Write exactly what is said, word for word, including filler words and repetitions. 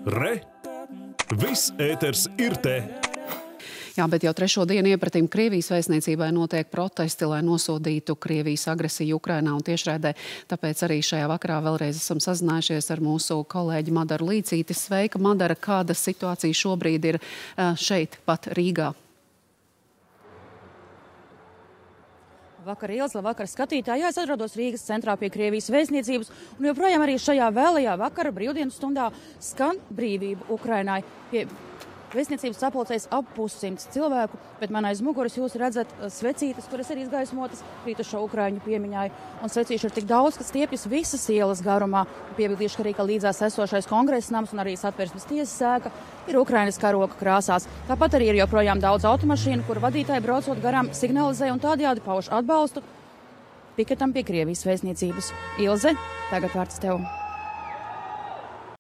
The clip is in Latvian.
Re! Viss ēters ir te! Jā, bet jau trešo dienu iepratīm Krievijas vēstniecībai notiek protesti, lai nosodītu Krievijas agresiju Ukrainā un tiešraidē. Tāpēc arī šajā vakarā vēlreiz esam sazinājušies ar mūsu kolēģi Madaru Līcīti. Sveika, Madara, kāda situācija šobrīd ir šeit pat Rīgā? Vakar, Ilze, vakar skatītāji. Jā, es atrodos Rīgas centrā pie Krievijas vēstniecības, un joprojām arī šajā vēlajā vakara brīvdienu stundā skan brīvība Ukrainai. Pie vēstniecības sapulcēs ap pussimts cilvēku, bet man aiz muguras jūs redzat svecītes, kuras ir izgaismotas kritušo ukraiņu piemiņai. Un svecīšu ir tik daudz, ka stiepjas visas ielas garumā. Piebildīšu, ka arī ka līdzās esošais kongresa nams un arī Satversmes tiesas sēka ir Ukrainas karoga krāsās. Tāpat arī ir joprojām daudz automašīnu, kur vadītāji braucot garām signalizē un tādējādi pauž atbalstu piketam pie Krievijas vēstniecības. Ilze, tagad vārds tev.